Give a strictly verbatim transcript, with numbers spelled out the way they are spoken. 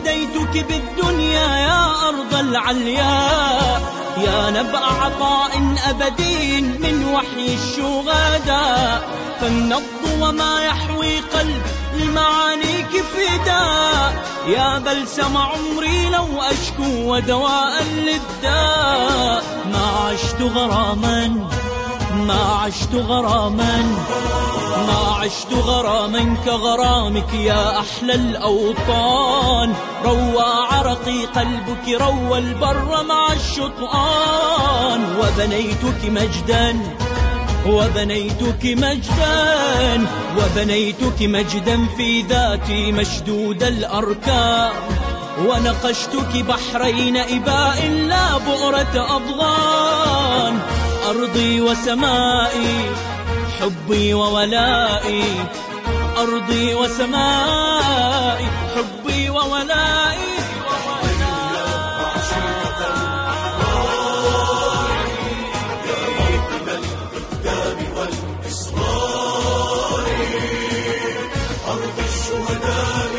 فديتك بالدنيا يا أرض العلياء، يا نبع عطاء أبدي من وحي الشهداء. فالنبض وما يحوي قلب لمعانيك فداء، يا بلسم عمري لو أشكو ودواء للداء. ما عشت غراما ما عشت غراما ما عشت غراما كغرامك يا أحلى الأوطان. روى عرقي قلبك روى البر مع الشطآن، وبنيتك مجدا وبنيتك مجدا وبنيتك مجدا في ذاتي مشدود الأركان. ونقشتك بحرين إباء لا بؤرة أضغان. أرضي وسمائي حبي وولائي، أرضي وسمائي حبي وولائي. أرض الشهداء